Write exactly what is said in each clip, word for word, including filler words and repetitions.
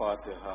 فاتحہ۔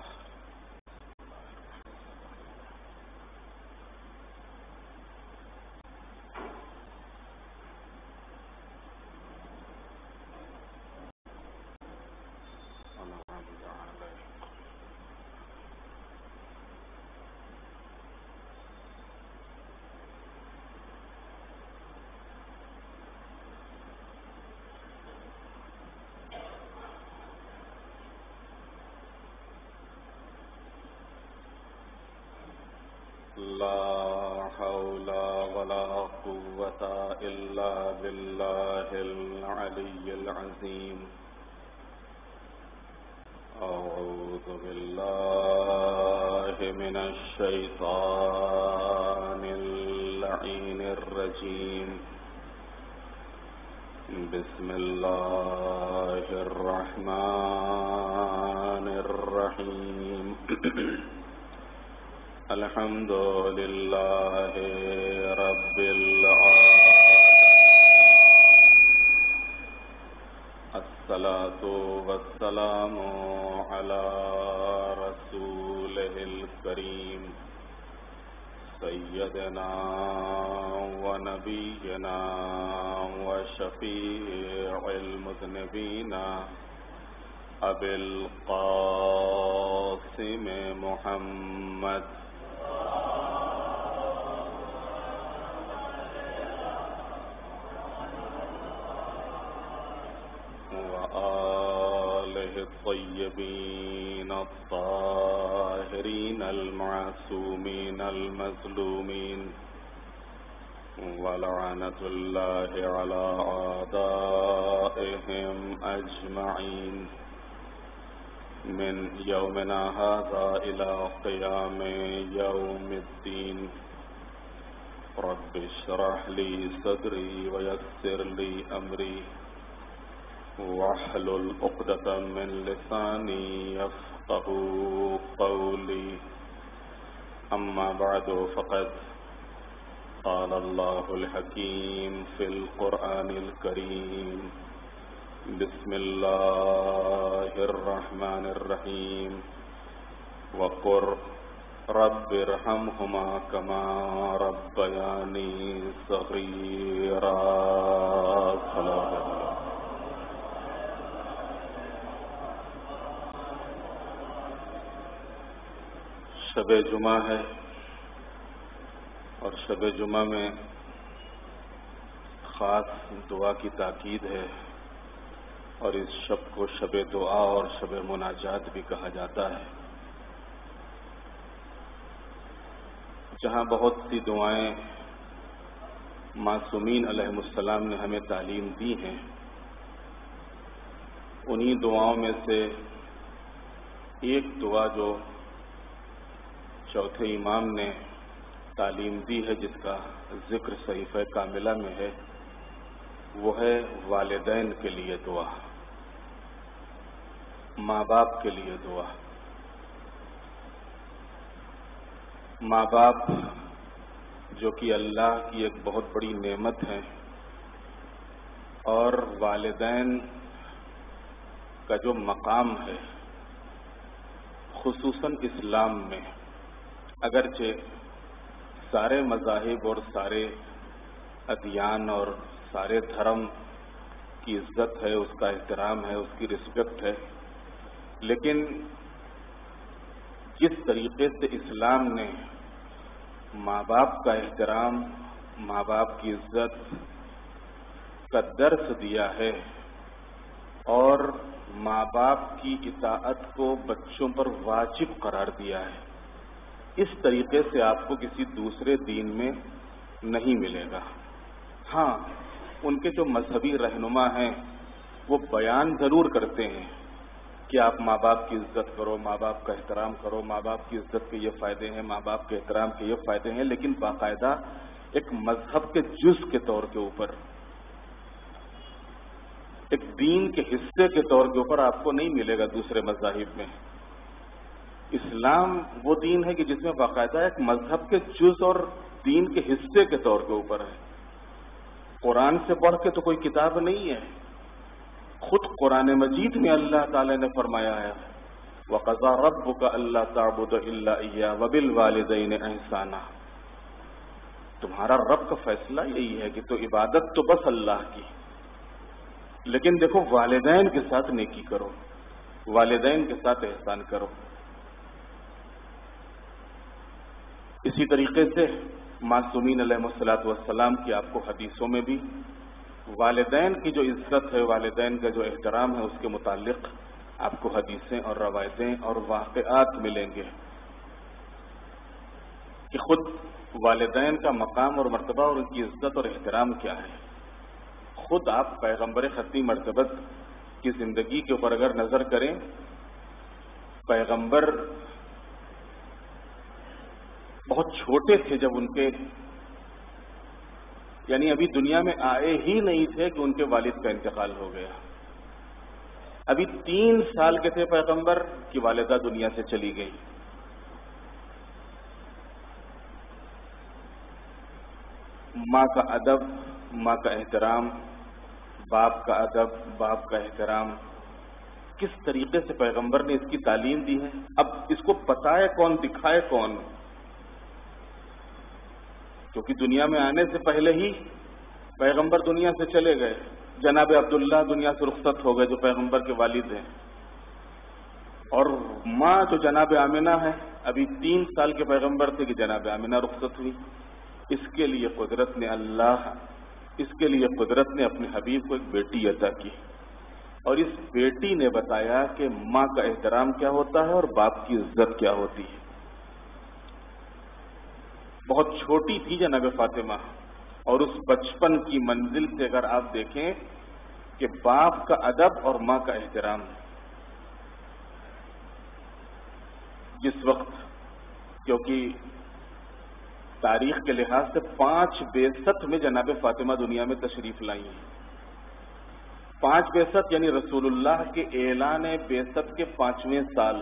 لا حول ولا قوة إلا بالله العلي العظيم۔ أعوذ بالله من الشيطان اللعين الرجيم۔ بسم الله الرحمن الرحيم۔ الحمد لله رب العالمين، الصلاة والسلام على رسوله الكريم سيدنا ونبينا وشفيع المذنبين أبي القاسم محمد وآله الطيبين الطاهرين المعصومين المظلومين، ولعنة الله على أعدائهم أجمعين من يومنا هذا إلى قيام يوم الدين۔ رب اشرح لي صدري ويسر لي أمري واحلل عقدة من لساني يفقهوا قولي، أما بعد فقد قال الله الحكيم في القرآن الكريم۔ بسم الله الرحمن الرحيم۔ وقل رب ارحمهما كما ربياني صغيرا۔ شب جمعہ ہے اور شب جمعہ میں خاص دعا کی تاکید ہے، اور اس شب کو شب دعا اور شب مناجات بھی کہا جاتا ہے، جہاں بہت سی دعائیں معصومین علیہم السلام نے ہمیں تعلیم دی ہیں۔ انہی دعاؤں میں سے ایک دعا جو چوتھے امام نے تعلیم دی ہے، جس کا ذکر صحیفہ کاملہ میں ہے، وہ ہے والدین کے لیے دعا، ماں باپ کے لیے دعا۔ ماں باپ جو کہ اللہ کی ایک بہت بڑی نعمت ہے، اور والدین کا جو مقام ہے خصوصاً اسلام میں، اگرچہ سارے مذاہب اور سارے ادیان اور سارے دھرم کی عزت ہے، اس کا احترام ہے، اس کی رسپیکٹ ہے، لیکن جس طریقے سے اسلام نے ماں باپ کا احترام، ماں باپ کی عزت کا درس دیا ہے، اور ماں باپ کی اطاعت کو بچوں پر واجب قرار دیا ہے، اس طریقے سے آپ کو کسی دوسرے دین میں نہیں ملے گا۔ ہاں، ان کے جو مذہبی رہنما ہیں وہ بیان ضرور کرتے ہیں کہ آپ ماں باپ کی عزت کرو، ماں باپ کا احترام کرو، ماں باپ کی عزت کے یہ فائدے ہیں، ماں باپ کے احترام کے یہ فائدے ہیں، لیکن باقاعدہ ایک مذہب کے جز کے طور کے اوپر، ایک دین کے حصے کے طور کے اوپر آپ کو نہیں ملے گا دوسرے مذاہب میں۔ اسلام وہ دین ہے کہ جس میں باقاعدہ ایک مذہب کے جز اور دین کے حصے کے طور کے اوپر ہے۔ قرآن سے بڑھ کے تو کوئی کتاب نہیں ہے، خود قرآن مجید میں اللہ تعالی نے فرمایا ہے وَقَضَىٰ رَبُّكَ أَلَّا تَعْبُدَ إِلَّا إِيَّاهُ وَبِالْوَالِدَيْنِ إِحْسَانًا. تمہارا رب کا فیصلہ یہی ہے کہ تو عبادت تو بس اللہ کی، لیکن دیکھو والدین کے ساتھ نیکی کرو، والدین کے ساتھ احسان کرو. اسی طریقے سے معصومین علیہ الصلوۃ والسلام کی آپ کو حدیثوں میں بھی والدین کی جو عزت ہے، والدین کا جو احترام ہے، اس کے متعلق آپ کو حدیثیں اور روایتیں اور واقعات ملیں گے کہ خود والدین کا مقام اور مرتبہ اور ان کی عزت اور احترام کیا ہے. خود آپ پیغمبر ختمی مرتبت کی زندگی کے اوپر اگر نظر کریں، پیغمبر بہت چھوٹے تھے جب ان کے، یعنی ابھی دنیا میں آئے ہی نہیں تھے کہ ان کے والد کا انتقال ہو گیا. ابھی تین سال کے تھے پیغمبر کی والدہ دنیا سے چلی گئی. ماں کا ادب، ماں کا احترام، باپ کا ادب، باپ کا احترام، کس طریقے سے پیغمبر نے اس کی تعلیم دی ہے. اب اس کو بتائے کون، دکھائے کون؟ کیونکہ دنیا میں آنے سے پہلے ہی پیغمبر دنیا سے چلے گئے. جناب عبداللہ دنیا سے رخصت ہو گئے جو پیغمبر کے والد ہیں، اور ماں جو جناب آمنہ ہے، ابھی تین سال کے پیغمبر تھے کہ جناب آمنہ رخصت ہوئی. اس کے لیے قدرت نے اللہ اس کے لیے قدرت نے اپنے حبیب کو ایک بیٹی عطا کی، اور اس بیٹی نے بتایا کہ ماں کا احترام کیا ہوتا ہے اور باپ کی عزت کیا ہوتی ہے. بہت چھوٹی تھی جناب فاطمہ، اور اس بچپن کی منزل سے اگر آپ دیکھیں کہ باپ کا ادب اور ماں کا احترام، جس وقت، کیونکہ تاریخ کے لحاظ سے پانچ بعثت میں جناب فاطمہ دنیا میں تشریف لائی ہیں. پانچ بعثت یعنی رسول اللہ کے اعلان بعثت کے پانچویں سال،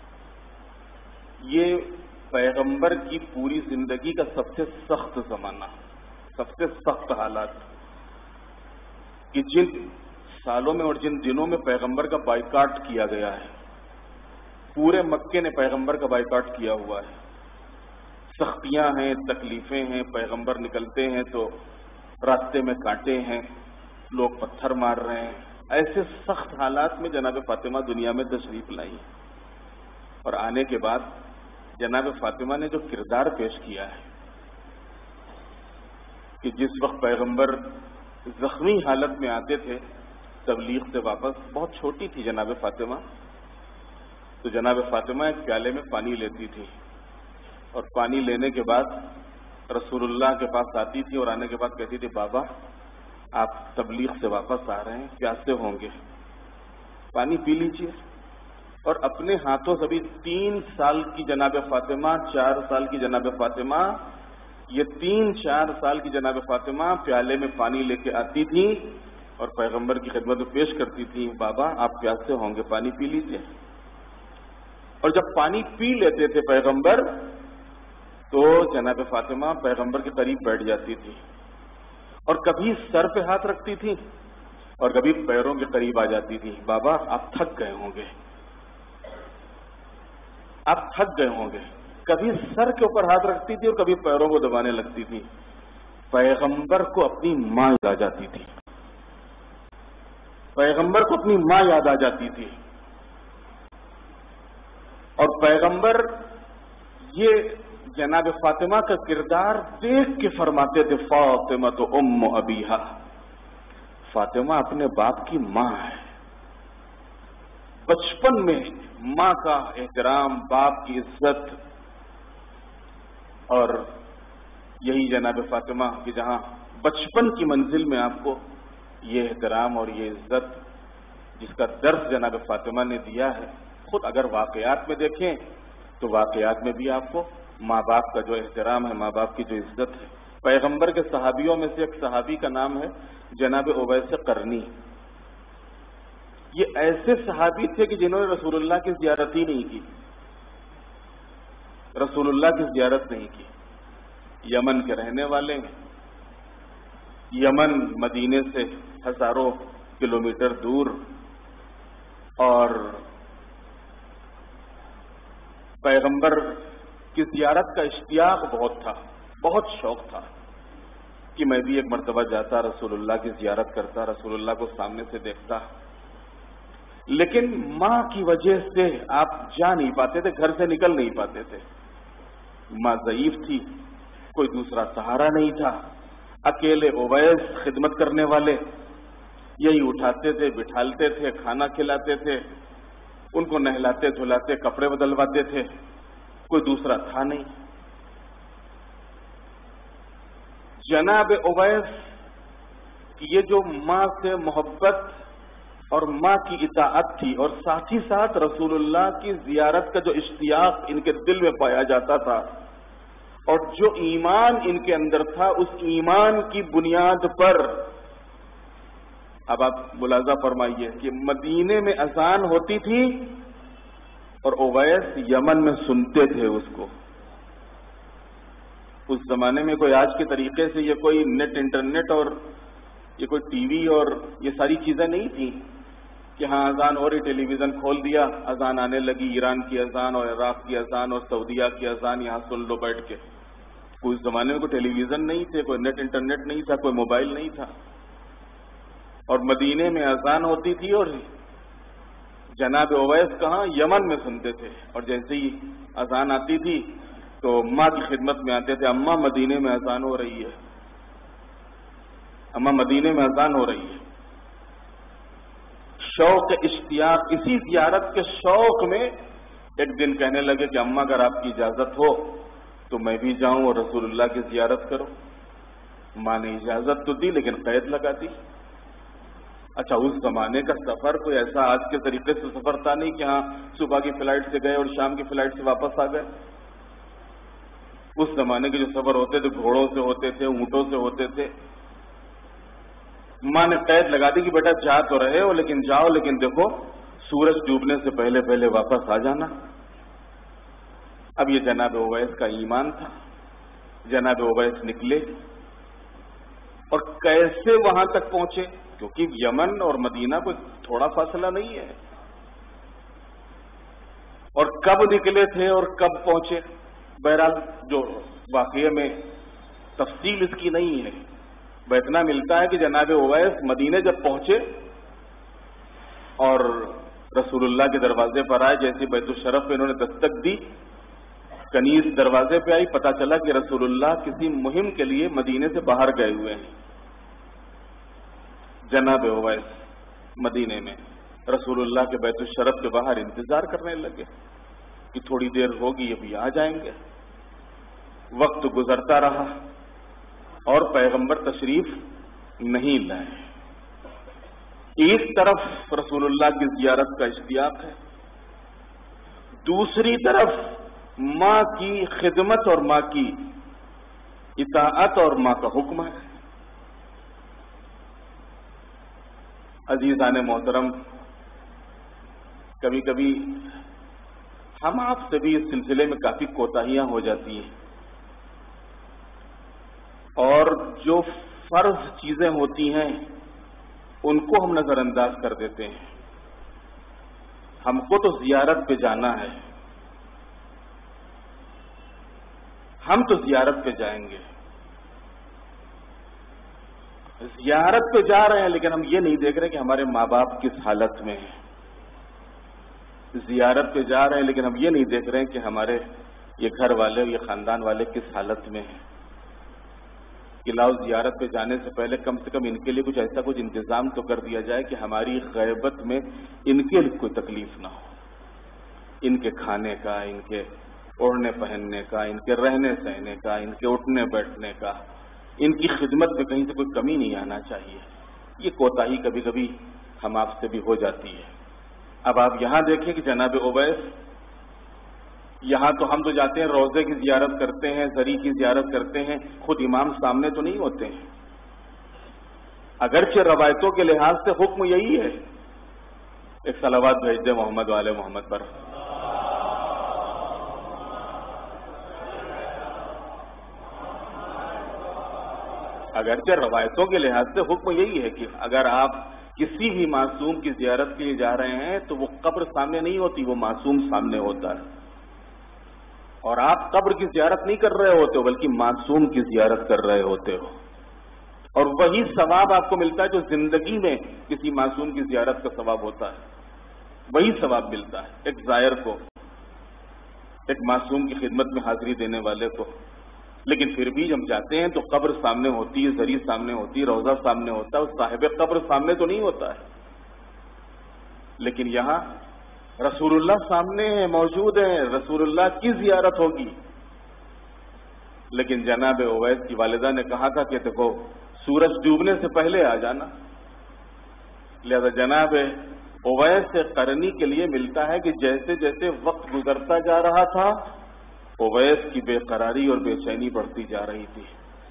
یہ پیغمبر کی پوری زندگی کا سب سے سخت زمانہ، سب سے سخت حالات، کہ جن سالوں میں اور جن دنوں میں پیغمبر کا بائیکاٹ کیا گیا ہے. پورے مکے نے پیغمبر کا بائیکاٹ کیا ہوا ہے. سختیاں ہیں، تکلیفیں ہیں، پیغمبر نکلتے ہیں تو راستے میں کانٹے ہیں، لوگ پتھر مار رہے ہیں. ایسے سخت حالات میں جناب فاطمہ دنیا میں تشریف لائی، اور آنے کے بعد جناب فاطمہ نے جو کردار پیش کیا ہے کہ جس وقت پیغمبر زخمی حالت میں آتے تھے تبلیغ سے واپس، بہت چھوٹی تھی جناب فاطمہ، تو جناب فاطمہ ایک پیالے میں پانی لیتی تھی، اور پانی لینے کے بعد رسول اللہ کے پاس آتی تھی، اور آنے کے بعد کہتی تھی بابا آپ تبلیغ سے واپس آ رہے ہیں، پیاسے ہوں گے، پانی پی لیجیے. اور اپنے ہاتھوں سے، ابھی تین سال کی جناب فاطمہ، چار سال کی جناب فاطمہ، یہ تین چار سال کی جناب فاطمہ پیالے میں پانی لے کے آتی تھی اور پیغمبر کی خدمت میں پیش کرتی تھی، بابا آپ پیاسے ہوں گے، پانی پی لیجیے. اور جب پانی پی لیتے تھے پیغمبر تو جناب فاطمہ پیغمبر کے قریب بیٹھ جاتی تھی، اور کبھی سر پہ ہاتھ رکھتی تھی اور کبھی پیروں کے قریب آ جاتی تھی. بابا آپ تھک گئے ہوں گے، آپ تھک گئے ہوں گے. کبھی سر کے اوپر ہاتھ رکھتی تھی اور کبھی پیروں کو دبانے لگتی تھی. پیغمبر کو اپنی ماں یاد آ جاتی تھی، پیغمبر کو اپنی ماں یاد آ جاتی تھی. اور پیغمبر یہ جناب فاطمہ کا کردار دیکھ کے فرماتے تھے فاطمہ تو ام ابیہا، فاطمہ اپنے باپ کی ماں ہے. بچپن میں ماں کا احترام، باپ کی عزت، اور یہی جناب فاطمہ کہ جہاں بچپن کی منزل میں آپ کو یہ احترام اور یہ عزت جس کا درس جناب فاطمہ نے دیا ہے. خود اگر واقعات میں دیکھیں تو واقعات میں بھی آپ کو ماں باپ کا جو احترام ہے، ماں باپ کی جو عزت ہے. پیغمبر کے صحابیوں میں سے ایک صحابی کا نام ہے جناب اویس قرنی. یہ ایسے صحابی تھے کہ جنہوں نے رسول اللہ کی زیارت ہی نہیں کی، رسول اللہ کی زیارت نہیں کی. یمن کے رہنے والے ہیں، یمن مدینے سے ہزاروں کلومیٹر دور، اور پیغمبر کی زیارت کا اشتیاق بہت تھا، بہت شوق تھا کہ میں بھی ایک مرتبہ جاتا، رسول اللہ کی زیارت کرتا، رسول اللہ کو سامنے سے دیکھتا، لیکن ماں کی وجہ سے آپ جا نہیں پاتے تھے، گھر سے نکل نہیں پاتے تھے. ماں ضعیف تھی، کوئی دوسرا سہارا نہیں تھا. اکیلے اویس خدمت کرنے والے یہی اٹھاتے تھے، بٹھالتے تھے، کھانا کھلاتے تھے، ان کو نہلاتے دھلاتے، کپڑے بدلواتے تھے، کوئی دوسرا تھا نہیں. جناب اویس کی یہ جو ماں سے محبت اور ماں کی اطاعت تھی، اور ساتھ ہی ساتھ رسول اللہ کی زیارت کا جو اشتیاق ان کے دل میں پایا جاتا تھا، اور جو ایمان ان کے اندر تھا، اس ایمان کی بنیاد پر اب آپ ملاحظہ فرمائیے کہ مدینے میں اذان ہوتی تھی اور اویس یمن میں سنتے تھے اس کو. اس زمانے میں کوئی آج کے طریقے سے یہ کوئی نیٹ انٹرنیٹ اور یہ کوئی ٹی وی اور یہ ساری چیزیں نہیں تھیں کہ ہاں اذان ہو رہی، ٹیلی ویژن کھول دیا، اذان آنے لگی، ایران کی اذان اور عراق کی اذان اور سعودیہ کی اذان، یہاں سن لو بیٹھ کے. کوئی اس زمانے میں کوئی ٹیلی ویژن نہیں تھے، کوئی نیٹ انٹرنیٹ نہیں تھا، کوئی موبائل نہیں تھا، اور مدینے میں اذان ہوتی تھی اور جناب اویس کہاں؟ یمن میں سنتے تھے. اور جیسے ہی اذان آتی تھی تو ماں کی خدمت میں آتے تھے، اماں مدینے میں اذان ہو رہی ہے، اماں مدینے میں اذان ہو رہی ہے. شوق اشتیاق، اسی زیارت کے شوق میں ایک دن کہنے لگے کہ اماں اگر آپ کی اجازت ہو تو میں بھی جاؤں اور رسول اللہ کی زیارت کروں. ماں نے اجازت تو دی لیکن قید لگا دی. اچھا، اس زمانے کا سفر کوئی ایسا آج کے طریقے سے سفر تھا نہیں کہ ہاں صبح کی فلائٹ سے گئے اور شام کی فلائٹ سے واپس آ گئے. اس زمانے کے جو سفر ہوتے تھے گھوڑوں سے ہوتے تھے، اونٹوں سے ہوتے تھے. ماں نے قید لگا دی کہ بیٹا جا تو رہے ہو لیکن جاؤ، لیکن دیکھو سورج ڈوبنے سے پہلے پہلے واپس آ جانا. اب یہ جناب اویس کا ایمان تھا. جناب اویس نکلے اور کیسے وہاں تک پہنچے، کیونکہ یمن اور مدینہ کوئی تھوڑا فاصلہ نہیں ہے، اور کب نکلے تھے اور کب پہنچے، بہرحال جو واقعے میں تفصیل اس کی نہیں ہے. اتنا ملتا ہے کہ جناب اویس مدینے جب پہنچے اور رسول اللہ کے دروازے پر آئے، جیسے بیت الشرف پہ انہوں نے دستک دی، کنیز دروازے پہ آئی، پتہ چلا کہ رسول اللہ کسی مہم کے لیے مدینے سے باہر گئے ہوئے ہیں. جناب اویس مدینے میں رسول اللہ کے بیت الشرف کے باہر انتظار کرنے لگے کہ تھوڑی دیر ہوگی ابھی آ جائیں گے. وقت گزرتا رہا اور پیغمبر تشریف نہیں لائے. ایک طرف رسول اللہ کی زیارت کا اشتیاق ہے، دوسری طرف ماں کی خدمت اور ماں کی اطاعت اور ماں کا حکم ہے. عزیزان محترم، کبھی کبھی ہم آپ سے بھی اس سلسلے میں کافی کوتاہیاں ہو جاتی ہیں، اور جو فرض چیزیں ہوتی ہیں ان کو ہم نظر انداز کر دیتے ہیں. ہم کو تو زیارت پہ جانا ہے، ہم تو زیارت پہ جائیں گے، زیارت پہ جا رہے ہیں، لیکن ہم یہ نہیں دیکھ رہے کہ ہمارے ماں باپ کس حالت میں ہیں. زیارت پہ جا رہے ہیں لیکن ہم یہ نہیں دیکھ رہے ہیں کہ ہمارے یہ گھر والے، یہ خاندان والے کس حالت میں ہیں. کہ لاؤ زیارت پہ جانے سے پہلے کم سے کم ان کے لیے کچھ ایسا کچھ انتظام تو کر دیا جائے کہ ہماری غیبت میں ان کے لیے کوئی تکلیف نہ ہو. ان کے کھانے کا، ان کے اوڑھنے پہننے کا، ان کے رہنے سہنے کا، ان کے اٹھنے بیٹھنے کا، ان کی خدمت میں کہیں سے کوئی کمی نہیں آنا چاہیے. یہ کوتاہی کبھی کبھی ہم آپ سے بھی ہو جاتی ہے. اب آپ یہاں دیکھیں کہ جناب اویس، یہاں تو ہم تو جاتے ہیں روضے کی زیارت کرتے ہیں، زری کی زیارت کرتے ہیں، خود امام سامنے تو نہیں ہوتے ہیں. اگرچہ روایتوں کے لحاظ سے حکم یہی ہے. ایک صلوات بھیج دے محمد والے محمد پر. اگرچہ روایتوں کے لحاظ سے حکم یہی ہے کہ اگر آپ کسی بھی معصوم کی زیارت کے لیے جا رہے ہیں تو وہ قبر سامنے نہیں ہوتی، وہ معصوم سامنے ہوتا ہے. اور آپ قبر کی زیارت نہیں کر رہے ہوتے ہو بلکہ معصوم کی زیارت کر رہے ہوتے ہو، اور وہی ثواب آپ کو ملتا ہے جو زندگی میں کسی معصوم کی زیارت کا ثواب ہوتا ہے، وہی ثواب ملتا ہے ایک زائر کو، ایک معصوم کی خدمت میں حاضری دینے والے کو۔ لیکن پھر بھی ہم جاتے ہیں تو قبر سامنے ہوتی ہے، زری سامنے ہوتی ہے، روضہ سامنے ہوتا ہے، صاحب قبر سامنے تو نہیں ہوتا ہے۔ لیکن یہاں رسول اللہ سامنے ہیں، موجود ہیں، رسول اللہ کی زیارت ہوگی۔ لیکن جناب اویس کی والدہ نے کہا تھا کہ دیکھو سورج ڈوبنے سے پہلے آ جانا، لہذا جناب اویس سے قرنی کے لیے ملتا ہے کہ جیسے جیسے وقت گزرتا جا رہا تھا اویس کی بے قراری اور بے چینی بڑھتی جا رہی تھی۔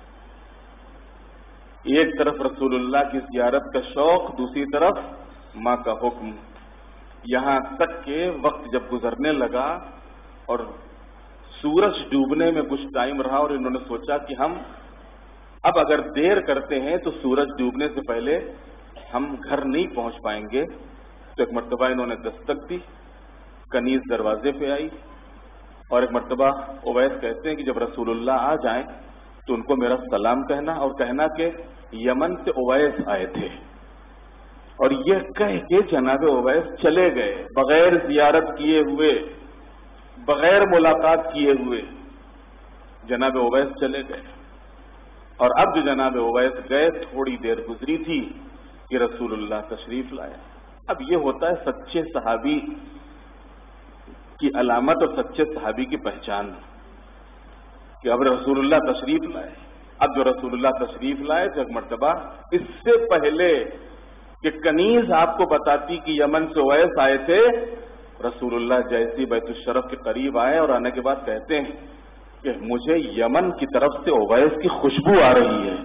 ایک طرف رسول اللہ کی زیارت کا شوق، دوسری طرف ماں کا حکم، یہاں تک کہ وقت جب گزرنے لگا اور سورج ڈوبنے میں کچھ ٹائم رہا اور انہوں نے سوچا کہ ہم اب اگر دیر کرتے ہیں تو سورج ڈوبنے سے پہلے ہم گھر نہیں پہنچ پائیں گے، تو ایک مرتبہ انہوں نے دستک دی، کنیز دروازے پہ آئی، اور ایک مرتبہ اویس کہتے ہیں کہ جب رسول اللہ آ جائیں تو ان کو میرا سلام کہنا اور کہنا کہ یمن سے اویس آئے تھے، اور یہ کہہ کے جناب اویس چلے گئے بغیر زیارت کیے ہوئے، بغیر ملاقات کیے ہوئے جناب اویس چلے گئے۔ اور اب جو جناب اویس گئے تھوڑی دیر گزری تھی کہ رسول اللہ تشریف لائے۔ اب یہ ہوتا ہے سچے صحابی کی علامت اور سچے صحابی کی پہچان کہ اب رسول اللہ تشریف لائے۔ اب جو رسول اللہ تشریف لائے تو ایک مرتبہ اس سے پہلے کہ کنیز آپ کو بتاتی کہ یمن سے اویس آئے تھے، رسول اللہ جیسی بیت الشرف کے قریب آئے اور آنے کے بعد کہتے ہیں کہ مجھے یمن کی طرف سے اویس کی خوشبو آ رہی ہے،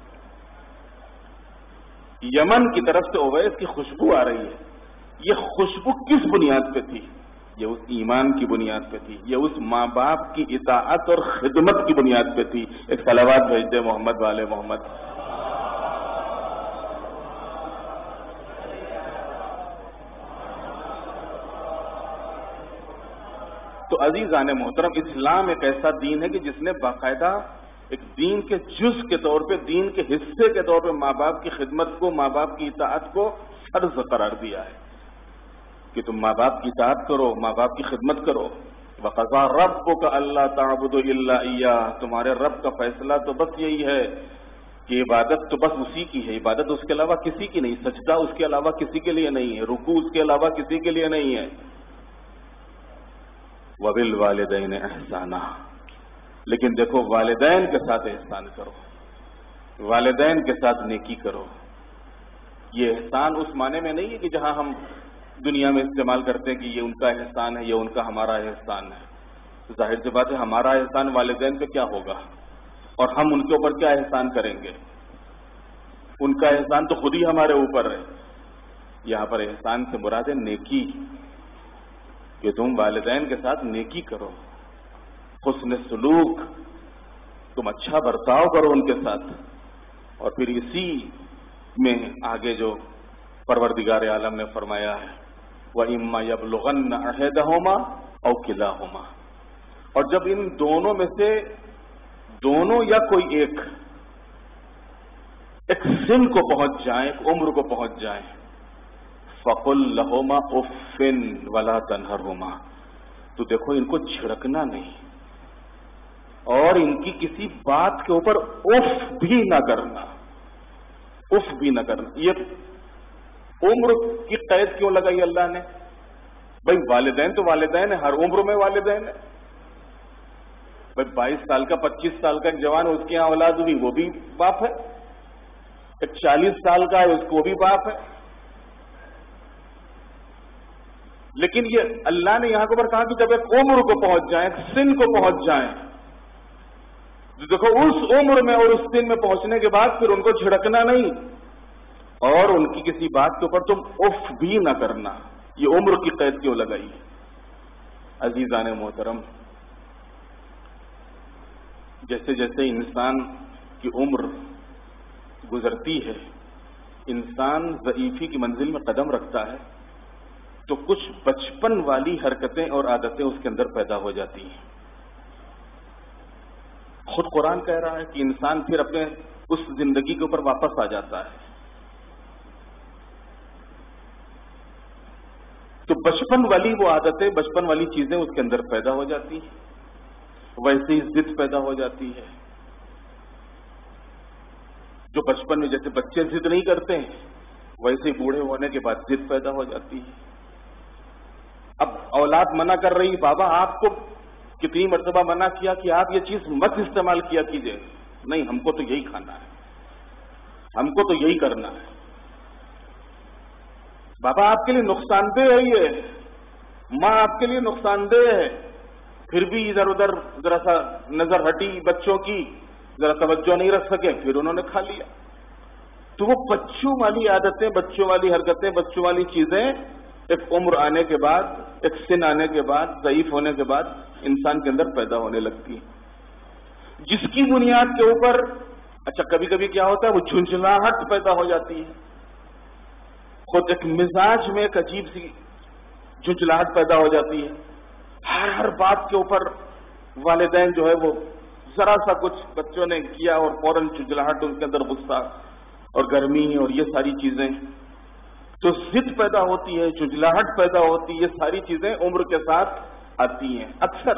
یمن کی طرف سے اویس کی خوشبو آ رہی ہے۔ یہ خوشبو کس بنیاد پہ تھی؟ یہ اس ایمان کی بنیاد پہ تھی، یہ اس ماں باپ کی اطاعت اور خدمت کی بنیاد پہ تھی۔ ایک صلوات بھیج دے محمد والے محمد۔ تو عزیزان محترم، اسلام ایک ایسا دین ہے کہ جس نے باقاعدہ ایک دین کے جز کے طور پہ، دین کے حصے کے طور پہ ماں باپ کی خدمت کو، ماں باپ کی اطاعت کو فرض قرار دیا ہے کہ تم ماں باپ کی اطاعت کرو، ماں باپ کی خدمت کرو۔ وَقَضَىٰ رَبُّكَ أَلَّا تَعْبُدُوا إِلَّا إِيَّاهُ، تمہارے رب کا فیصلہ تو بس یہی ہے کہ عبادت تو بس اسی کی ہے، عبادت اس کے علاوہ کسی کی نہیں، سجدہ اس کے علاوہ کسی کے لیے نہیں ہے، رکوع اس کے علاوہ کسی کے لیے نہیں ہے۔ وَبِالْوَالِدَيْنِ إِحْسَانًا، لیکن دیکھو والدین کے ساتھ احسان کرو، والدین کے ساتھ نیکی کرو۔ یہ احسان اس معنی میں نہیں ہے کہ جہاں ہم دنیا میں استعمال کرتے ہیں کہ یہ ان کا احسان ہے، یہ ان کا ہمارا احسان ہے۔ ظاہر سی بات ہے ہمارا احسان والدین پہ کیا ہوگا اور ہم ان کے اوپر کیا احسان کریں گے؟ ان کا احسان تو خود ہی ہمارے اوپر ہے۔ یہاں پر احسان سے مراد ہے نیکی، کہ تم والدین کے ساتھ نیکی کرو، حسن سلوک، تم اچھا برتاؤ کرو ان کے ساتھ۔ اور پھر اسی میں آگے جو پروردگار عالم نے فرمایا ہے وَإِمَّا يَبْلُغَنَّ أَحَدَهُمَا أَوْ كِلَاهُمَا، اور جب ان دونوں میں سے دونوں یا کوئی ایک ایک سن کو پہنچ جائیں، ایک عمر کو پہنچ جائیں، فَقُلْ لَهُمَا أُفٍّ وَلَا تَنْهَرْهُمَا، تو دیکھو ان کو جھڑکنا نہیں اور ان کی کسی بات کے اوپر اف بھی نہ کرنا، اف بھی نہ کرنا۔ یہ عمر کی قید کیوں لگائی اللہ نے؟ بھائی والدین تو والدین ہیں، ہر عمر میں والدین ہے۔ بھائی بائیس سال کا، پچیس سال کا ایک جوان اس کے یہاں اولاد ہوئی، وہ بھی باپ ہے۔ ایک چالیس سال کا ہے، اس کو بھی باپ ہے۔ لیکن یہ اللہ نے یہاں کے اوپر کہا کہ جب ایک عمر کو پہنچ جائیں، ایک سن کو پہنچ جائیں، تو دیکھو اس عمر میں اور اس سن میں پہنچنے کے بعد پھر ان کو جھڑکنا نہیں اور ان کی کسی بات کے اوپر تم اف بھی نہ کرنا۔ یہ عمر کی قید کیوں لگائی؟ عزیزان محترم، جیسے جیسے انسان کی عمر گزرتی ہے، انسان ضعیفی کی منزل میں قدم رکھتا ہے، تو کچھ بچپن والی حرکتیں اور عادتیں اس کے اندر پیدا ہو جاتی ہیں۔ خود قرآن کہہ رہا ہے کہ انسان پھر اپنے اس زندگی کے اوپر واپس آ جاتا ہے. تو بچپن والی وہ عادتیں، بچپن والی چیزیں اس کے اندر پیدا ہو جاتی ہیں. ویسے ہی ضد پیدا ہو جاتی ہے. جو بچپن میں جیسے بچے ضد نہیں کرتے ہیں، ویسے ہی بوڑھے ہونے کے بعد ضد پیدا ہو جاتی ہے. اب اولاد منع کر رہی، بابا آپ کو کتنی مرتبہ منع کیا کہ آپ یہ چیز مت استعمال کیا کیجیے. نہیں، ہم کو تو یہی کھانا ہے، ہم کو تو یہی کرنا ہے. بابا آپ کے لیے نقصان دہ ہے یہ، ماں آپ کے لیے نقصان دہ ہے، پھر بھی ادھر ادھر ذرا سا نظر ہٹی بچوں کی، ذرا توجہ نہیں رکھ سکے، پھر انہوں نے کھا لیا. تو وہ بچوں والی عادتیں، بچوں والی حرکتیں، بچوں والی چیزیں ایک عمر آنے کے بعد، ایک سن آنے کے بعد، ضعیف ہونے کے بعد انسان کے اندر پیدا ہونے لگتی ہے، جس کی بنیاد کے اوپر اچھا کبھی کبھی کیا ہوتا ہے، وہ جھنجھلاہٹ پیدا ہو جاتی ہے. خود ایک مزاج میں ایک عجیب سی جھنجھلاہٹ پیدا ہو جاتی ہے. ہر ہر بات کے اوپر والدین جو ہے وہ ذرا سا کچھ بچوں نے کیا اور فوراً جھنجھلاہٹ، ان کے اندر غصہ اور گرمی اور یہ ساری چیزیں، تو ضد پیدا ہوتی ہے، جھنجھلاہٹ پیدا ہوتی ہے. یہ ساری چیزیں عمر کے ساتھ آتی ہیں اکثر.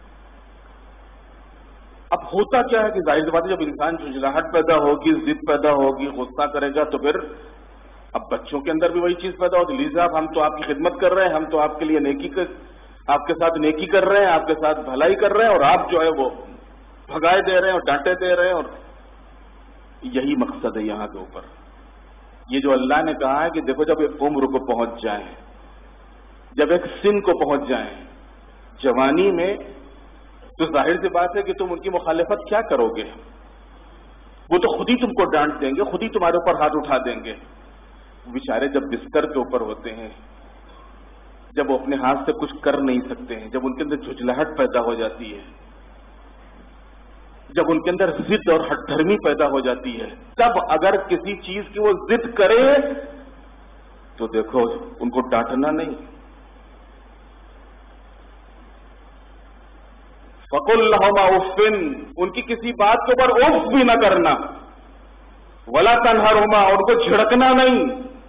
اب ہوتا کیا ہے کہ ظاہر سی بات ہے، جب انسان جھنجھلاہٹ پیدا ہوگی، ضد پیدا ہوگی، غصہ کرے گا، تو پھر اب بچوں کے اندر بھی وہی چیز پیدا ہوتی ہے. لیجیے صاحب، ہم تو آپ کی خدمت کر رہے ہیں، ہم تو آپ کے لیے نیکی کر آپ کے ساتھ نیکی کر رہے ہیں، آپ کے ساتھ بھلائی کر رہے ہیں، اور آپ جو ہے وہ بھگائے دے رہے ہیں اور ڈانٹے دے رہے ہیں. اور یہی مقصد ہے یہاں کے اوپر. یہ جو اللہ نے کہا ہے کہ دیکھو، جب ایک عمر کو پہنچ جائیں، جب ایک سن کو پہنچ جائیں جوانی میں، تو ظاہر سی بات ہے کہ تم ان کی مخالفت کیا کرو گے؟ وہ تو خود ہی تم کو ڈانٹ دیں گے، خود ہی تمہارے اوپر ہاتھ اٹھا دیں گے. بیچارے جب بستر کے اوپر ہوتے ہیں، جب وہ اپنے ہاتھ سے کچھ کر نہیں سکتے ہیں، جب ان کے اندر جھنجھلاہٹ پیدا ہو جاتی ہے، جب ان کے اندر ضد اور ہٹ دھرمی پیدا ہو جاتی ہے، تب اگر کسی چیز کی وہ ضد کرے تو دیکھو ان کو ڈانٹنا نہیں. فَقُلْ لَهُمَا اُفٍّ، ان کی کسی بات کے اوپر اف بھی نہ کرنا. وَلَا تَنْهَرْهُمَا، ان کو جھڑکنا نہیں،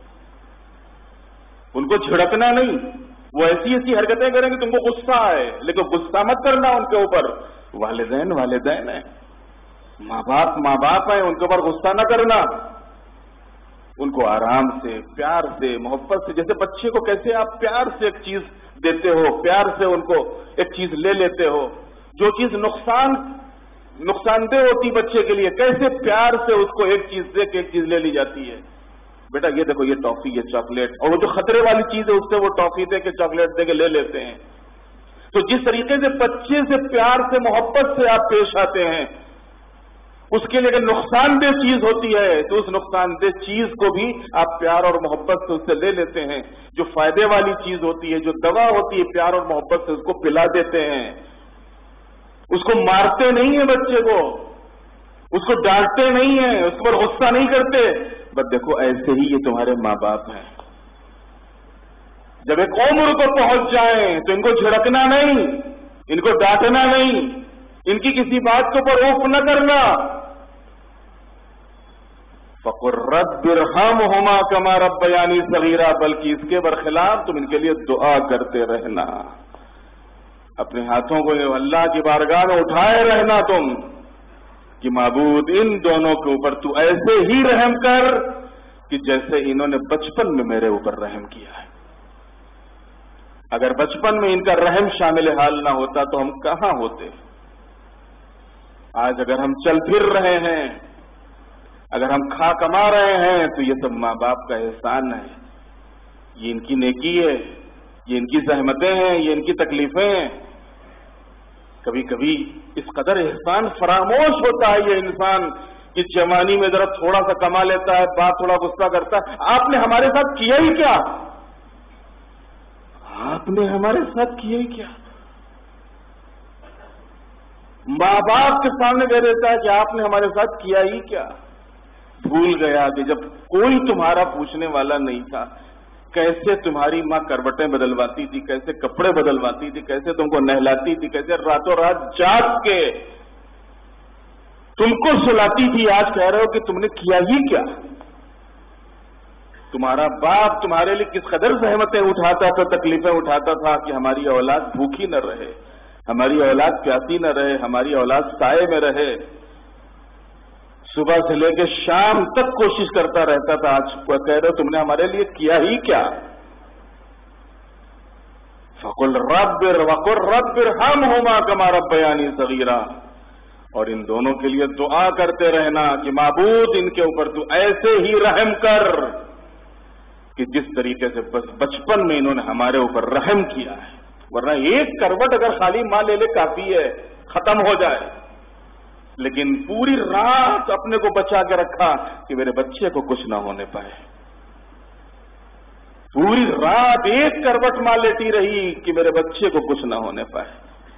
ان کو جھڑکنا نہیں. وہ ایسی ایسی حرکتیں کریں کہ تم کو غصہ آئے، لیکن غصہ مت کرنا ان کے اوپر. والدین والدین ہیں، ماں باپ ماں باپ ہیں، ان کے اوپر غصہ نہ کرنا. ان کو آرام سے، پیار سے، محبت سے، جیسے بچے کو کیسے آپ پیار سے ایک چیز دیتے ہو، پیار سے ان کو ایک چیز لے لیتے ہو، جو چیز نقصان نقصان دہ ہوتی بچے کے لیے، کیسے پیار سے اس کو ایک چیز دے کے ایک چیز لے لی جاتی ہے. بیٹا یہ دیکھو، یہ ٹافی، یہ چاکلیٹ، اور وہ جو خطرے والی چیز ہے اس سے وہ ٹافی دے کے چاکلیٹ دے کے لے لیتے ہیں. تو جس طریقے سے بچے سے پیار سے، محبت سے آپ پیش آتے ہیں، اس کے لیے اگر نقصان دہ چیز ہوتی ہے تو اس نقصان دہ چیز کو بھی آپ پیار اور محبت سے اس سے لے لیتے ہیں. جو فائدے والی چیز ہوتی ہے، جو دوا ہوتی ہے، پیار اور محبت سے اس کو پلا دیتے ہیں. اس کو مارتے نہیں ہیں بچے کو، اس کو ڈانٹتے نہیں ہیں، اس پر غصہ نہیں کرتے. بس دیکھو، ایسے ہی یہ تمہارے ماں باپ ہیں. جب ایک عمر کو پہنچ جائیں تو ان کو جھڑکنا نہیں، ان کو ڈانٹنا نہیں، ان کی کسی بات کے اوپر اوف نہ کرنا. فَقُلْ رَبِّ ارْحَمْهُمَا كَمَا رَبَّيَانِي صَغِيرًا، بلکہ اس کے برخلاف تم ان کے لیے دعا کرتے رہنا. اپنے ہاتھوں کو اللہ کی بارگاہ میں اٹھائے رہنا تم کہ معبود، ان دونوں کے اوپر تو ایسے ہی رحم کر کہ جیسے انہوں نے بچپن میں میرے اوپر رحم کیا ہے. اگر بچپن میں ان کا رحم شامل حال نہ ہوتا تو ہم کہاں ہوتے؟ آج اگر ہم چل پھر رہے ہیں، اگر ہم کھا کما رہے ہیں، تو یہ سب ماں باپ کا احسان ہے. یہ ان کی نیکی ہے، یہ ان کی زحمتیں ہیں، یہ ان کی تکلیفیں ہیں. کبھی کبھی اس قدر احسان فراموش ہوتا ہے یہ انسان کہ جوانی میں ذرا تھوڑا سا کما لیتا ہے، باپ تھوڑا غصہ کرتا ہے. آپ نے ہمارے ساتھ کیا ہی کیا؟ آپ نے ہمارے ساتھ کیا ہی کیا؟ ماں باپ کے سامنے کہہ دیتا ہے کہ آپ نے ہمارے ساتھ کیا ہی کیا؟ بھول گیا کہ جب کوئی تمہارا پوچھنے والا نہیں تھا، کیسے تمہاری ماں کروٹیں بدلواتی تھی، کیسے کپڑے بدلواتی تھی، کیسے تم کو نہلاتی تھی، کیسے راتوں رات جاگ کے تم کو سلاتی تھی، آج کہہ رہے ہو کہ تم نے کیا ہی کیا؟ تمہارا باپ تمہارے لیے کس قدر زحمتیں اٹھاتا تھا، تکلیفیں اٹھاتا تھا کہ ہماری اولاد بھوکی نہ رہے، ہماری اولاد پیاسی نہ رہے، ہماری اولاد سائے میں رہے، صبح سے لے کے شام تک کوشش کرتا رہتا تھا، آج کہہ رہے ہو تم نے ہمارے لیے کیا ہی کیا؟ فقل رب وقل رب ارحمہما کما ربیانی صغیرا، اور ان دونوں کے لیے دعا کرتے رہنا کہ معبود ان کے اوپر تو ایسے ہی رحم کر کہ جس طریقے سے بس بچپن میں انہوں نے ہمارے اوپر رحم کیا ہے، ورنہ ایک کروٹ اگر خالی ماں لے لے کافی ہے، ختم ہو جائے، لیکن پوری رات اپنے کو بچا کے رکھا کہ میرے بچے کو کچھ نہ ہونے پائے، پوری رات ایک کروٹ ماں لیٹی رہی کہ میرے بچے کو کچھ نہ ہونے پائے۔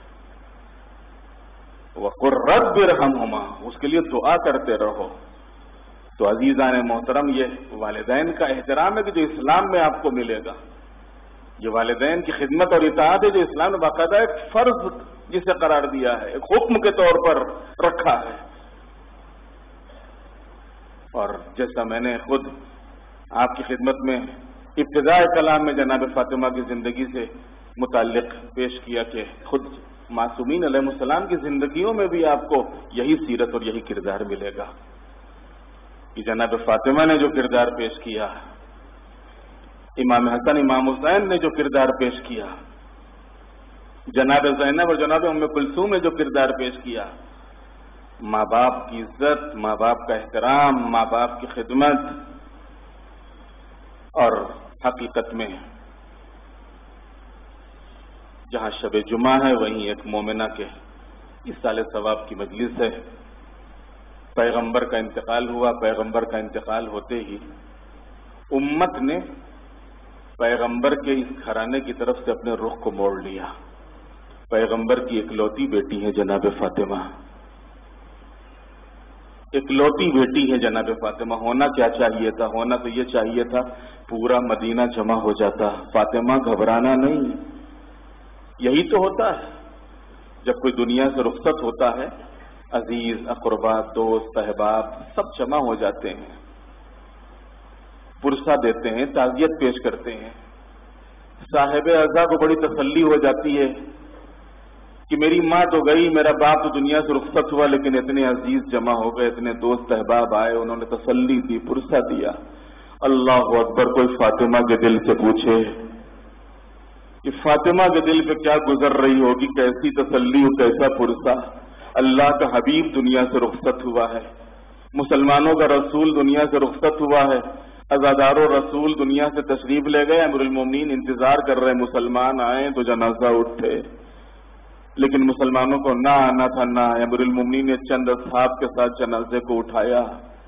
وَقُلْ رَبِّ ارْحَمْهُمَا، اس کے لیے دعا کرتے رہو۔ تو عزیزان محترم، یہ والدین کا احترام ہے کہ جو اسلام میں آپ کو ملے گا، یہ والدین کی خدمت اور اطاعت ہے جو اسلام نے باقاعدہ ایک فرض جسے قرار دیا ہے، ایک حکم کے طور پر رکھا ہے۔ اور جیسا میں نے خود آپ کی خدمت میں ابتداء کلام میں جناب فاطمہ کی زندگی سے متعلق پیش کیا کہ خود معصومین علیہ السلام کی زندگیوں میں بھی آپ کو یہی سیرت اور یہی کردار ملے گا کہ جناب فاطمہ نے جو کردار پیش کیا، امام حسن امام حسین نے جو کردار پیش کیا، جناب زینب اور جناب ام کلثوم نے جو کردار پیش کیا، ماں باپ کی عزت، ماں باپ کا احترام، ماں باپ کی خدمت، اور حقیقت میں جہاں شب جمعہ ہے وہیں ایک مومنہ کے اصالِ ثواب کی مجلس ہے۔ پیغمبر کا انتقال ہوا، پیغمبر کا انتقال ہوتے ہی امت نے پیغمبر کے اس گھرانے کی طرف سے اپنے رخ کو موڑ لیا۔ پیغمبر کی اکلوتی بیٹی ہے جناب فاطمہ، اکلوتی بیٹی ہے جناب فاطمہ۔ ہونا کیا چاہیے تھا؟ ہونا تو یہ چاہیے تھا پورا مدینہ جمع ہو جاتا، فاطمہ گھبرانا نہیں۔ یہی تو ہوتا ہے جب کوئی دنیا سے رخصت ہوتا ہے، عزیز اقربا دوست احباب سب جمع ہو جاتے ہیں، پرسہ دیتے ہیں، تعزیت پیش کرتے ہیں، صاحب عزا کو بڑی تسلی ہو جاتی ہے کہ میری ماں تو گئی، میرا باپ تو دنیا سے رخصت ہوا، لیکن اتنے عزیز جمع ہو گئے، اتنے دوست احباب آئے، انہوں نے تسلی دی، پرسہ دیا۔ اللہ اکبر! کوئی فاطمہ کے دل سے پوچھے کہ فاطمہ کے دل پہ کیا گزر رہی ہوگی، کیسی تسلی اور کیسا پرسہ۔ اللہ کا حبیب دنیا سے رخصت ہوا ہے، مسلمانوں کا رسول دنیا سے رخصت ہوا ہے، عزادار و رسول دنیا سے تشریف لے گئے، امیر المومنین انتظار کر رہے مسلمان آئیں تو جنازہ اٹھے، لیکن مسلمانوں کو نہ آنا تھا، نہ آئے۔ امیر المومنین نے چند اصحاب کے ساتھ جنازے کو اٹھایا،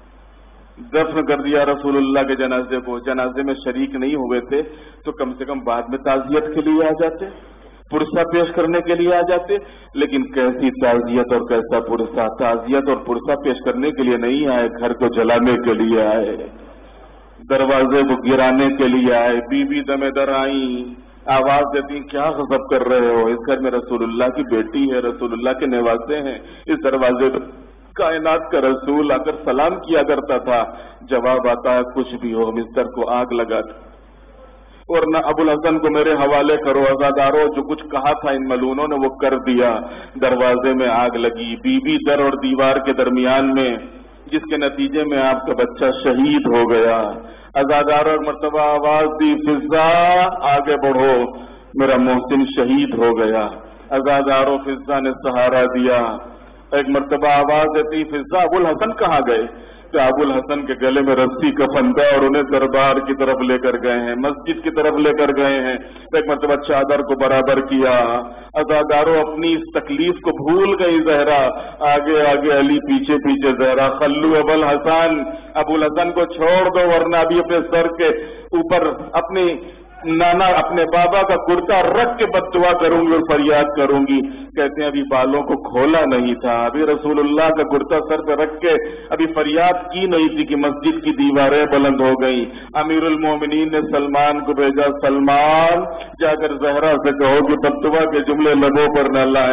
دفن کر دیا رسول اللہ کے جنازے کو۔ جنازے میں شریک نہیں ہوئے تھے تو کم سے کم بعد میں تعزیت کے لیے آ جاتے، پرسہ پیش کرنے کے لیے آ جاتے، لیکن کیسی تعزیت اور کیسا پرسہ! تعزیت اور پرسہ پیش کرنے کے لیے نہیں آئے، گھر کو جلانے کے لیے آئے، دروازے کو گرانے کے لیے آئے۔ بی بی دم در آئیں، آواز دیتی کیا غضب کر رہے ہو، اس گھر میں رسول اللہ کی بیٹی ہے، رسول اللہ کے نواسے ہیں، اس دروازے پر کائنات کا رسول آ کر سلام کیا کرتا تھا۔ جواب آتا ہے کچھ بھی ہو، مستر کو آگ لگا دو، ورنہ ابو الحسن کو میرے حوالے کرو، عزادارو جو کچھ کہا تھا ان ملونوں نے وہ کر دیا۔ دروازے میں آگ لگی، بی بی در اور دیوار کے درمیان میں، جس کے نتیجے میں آپ کا بچہ شہید ہو گیا۔ عزادارو ایک مرتبہ آواز دی، فضا آگے بڑھو، میرا محسن شہید ہو گیا۔ عزادارو فضا نے سہارا دیا۔ ایک مرتبہ آواز دیتی، فضا ابو الحسن کہاں گئے؟ کہ ابو الحسن کے گلے میں رسی کفن تھا اور انہیں دربار کی طرف لے کر گئے ہیں، مسجد کی طرف لے کر گئے ہیں۔ ایک مرتبہ چادر کو برابر کیا۔ عزادارو اپنی اس تکلیف کو بھول گئی زہرا، آگے آگے علی، پیچھے پیچھے زہرا۔ خلو ابو الحسن، ابو الحسن کو چھوڑ دو ورنہ ابھی اپنے سر کے اوپر اپنی نانا اپنے بابا کا کرتا رکھ کے بد دعا کروں گی اور فریاد کروں گی۔ کہتے ہیں ابھی بالوں کو کھولا نہیں تھا، ابھی رسول اللہ کا کرتا سر پہ رکھ کے ابھی فریاد کی نہیں تھی کہ مسجد کی دیواریں بلند ہو گئیں۔ امیر المومنین نے سلمان کو بھیجا، سلمان جا کر زہرا سے کہو کہ بد دعا کے جملے لبوں پر نہ لائیں۔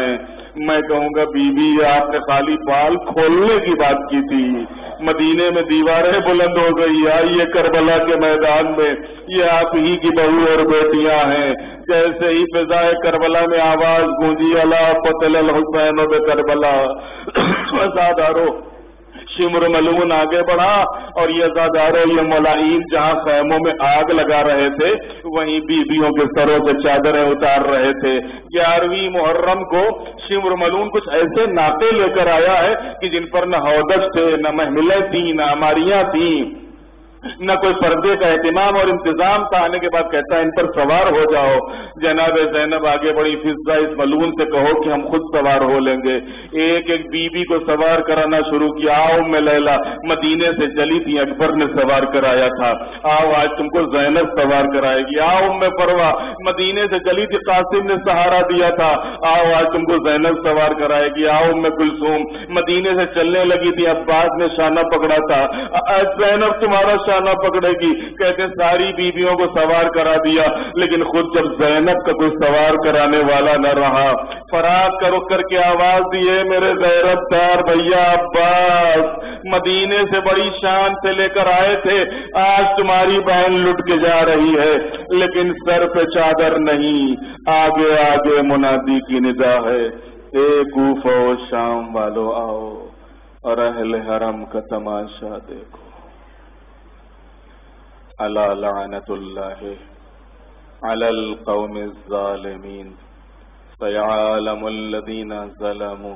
میں کہوں گا بی بی آپ نے خالی بال کھولنے کی بات کی تھی، مدینے میں دیواریں بلند ہو گئی، آئیے کربلا کے میدان میں یہ آپ ہی کی بہو اور بیٹیاں ہیں۔ جیسے ہی فضائے کربلا میں آواز گونجی الا قتل الحسین بکربلا، عزادارو شمر ملون آگے بڑھا اور یہ عزادارو یہ ملائین جہاں خیموں میں آگ لگا رہے تھے وہیں بیویوں کے سروں سے چادریں اتار رہے تھے۔ گیارہویں محرم کو شمر ملون کچھ ایسے ناطے لے کر آیا ہے کہ جن پر نہ ہودج تھے، نہ محملیں تھیں، نہ اماریاں تھیں، نہ کوئی پردے کا اہتمام اور انتظام تھا۔ آنے کے بعد کہتا ہے ان پر سوار ہو جاؤ۔ جناب زینب آگے بڑی، فضہ اس ملون سے کہو کہ ہم خود سوار ہو لیں گے۔ ایک ایک بی بی کو سوار کرانا شروع کیا۔ آؤ ام لیلا مدینے سے چلی تھی، اکبر نے سوار کرایا تھا، آؤ آج تم کو زینب سوار کرائے گی۔ آؤ ام فروا مدینے سے چلی تھی، قاسم نے سہارا دیا تھا، آؤ آج تم کو زینب سوار کرائے گی۔ آؤ ام کلثوم مدینے سے چلنے لگی تھی، عباس نے شانہ پکڑا تھا، زینب تمہارا شانہ پکڑے گی۔ کہتے ساری بیویوں کو سوار کرا دیا، لیکن خود جب زینب کا کوئی سوار کرانے والا نہ رہا، فراق کا رخ کر کے آواز دیے میرے غیرت دار بھیا عباس، مدینے سے بڑی شان سے لے کر آئے تھے، آج تمہاری بہن لٹ کے جا رہی ہے لیکن سر پہ چادر نہیں۔ آگے آگے منادی کی ندا ہے، اے کوفہ و شام والو آؤ اور اہل حرم کا تماشا دیکھو۔ الا لعنت اللہ علی القوم الظالمین سیعلم الذین ظلموا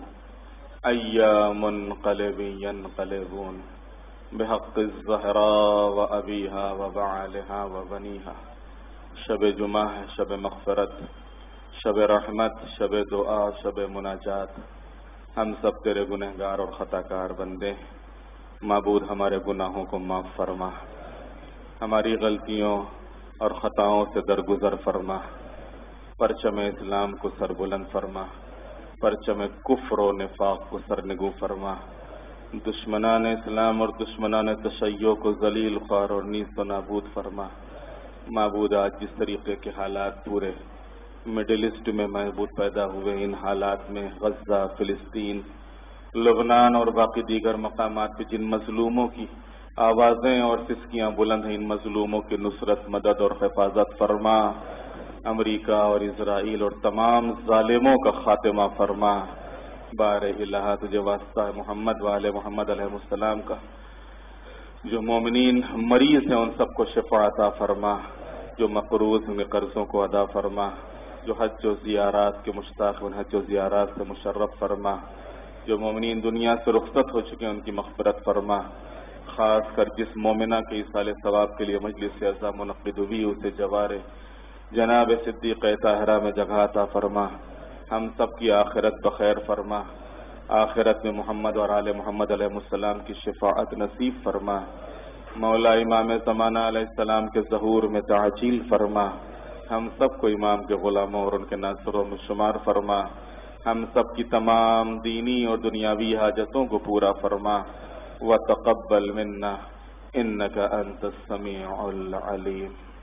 ای منقلب ینقلبون بحق الزہراء و ابیہا و بعلہا و بنیہا۔ شب جمعہ ہے، شب مغفرت، شب رحمت، شب دعا، شب مناجات۔ ہم سب تیرے گنہگار اور خطا کار بندے، معبود ہمارے گناہوں کو معاف فرما، ہماری غلطیوں اور خطاؤں سے درگزر فرما، پرچم اسلام کو سر بلند فرما، پرچم کفر و نفاق کو سرنگو فرما، دشمنان اسلام اور دشمنان تشیع کو ذلیل خوار اور نیست و نابود فرما۔ معبود آج جس طریقے کے حالات پورے مڈل ایسٹ میں محبوب پیدا ہوئے، ان حالات میں غزہ، فلسطین، لبنان اور باقی دیگر مقامات پہ جن مظلوموں کی آوازیں اور سسکیاں بلند ہیں، ان مظلوموں کی نصرت، مدد اور حفاظت فرما۔ امریکہ اور اسرائیل اور تمام ظالموں کا خاتمہ فرما۔ بار الہ تجھے واسطہ ہے محمد والے محمد علیہ السلام کا، جو مومنین مریض ہیں ان سب کو شفا عطا فرما، جو مقروض ہیں قرضوں کو ادا فرما، جو حج و زیارات کے مشتاق ہیں حج و زیارات سے مشرف فرما، جو مومنین دنیا سے رخصت ہو چکے ہیں ان کی مغفرت فرما۔ خاص کر جس مومنہ کے اصال ثواب کے لیے مجلس اعزا منعقد ہوئی اسے جوار جناب صدیق طاہرہ میں جگہ عطا فرما، ہم سب کی آخرت بخیر فرما، آخرت میں محمد اور آل محمد علیہ السلام کی شفاعت نصیب فرما۔ مولا امام زمانہ علیہ السلام کے ظہور میں تعجیل فرما، ہم سب کو امام کے غلاموں اور ان کے ناصروں میں شمار فرما، ہم سب کی تمام دینی اور دنیاوی حاجتوں کو پورا فرما۔ وتقبل منا انك انت السميع العليم۔